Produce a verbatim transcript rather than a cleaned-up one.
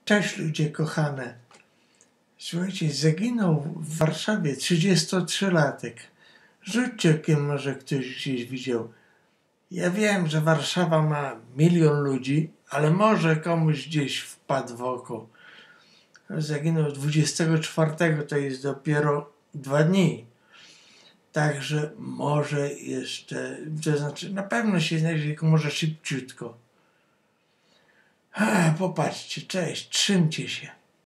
Cześć ludzie kochane. Słuchajcie, zaginął w Warszawie trzydziestotrzylatek. Rzućcie okiem, może ktoś gdzieś widział. Ja wiem, że Warszawa ma milion ludzi, ale może komuś gdzieś wpadł w oko. Zaginął dwudziestego czwartego, to jest dopiero dwa dni. Także może jeszcze, to znaczy na pewno się znajdzie, tylko może szybciutko. A, popatrzcie, cześć, trzymcie się.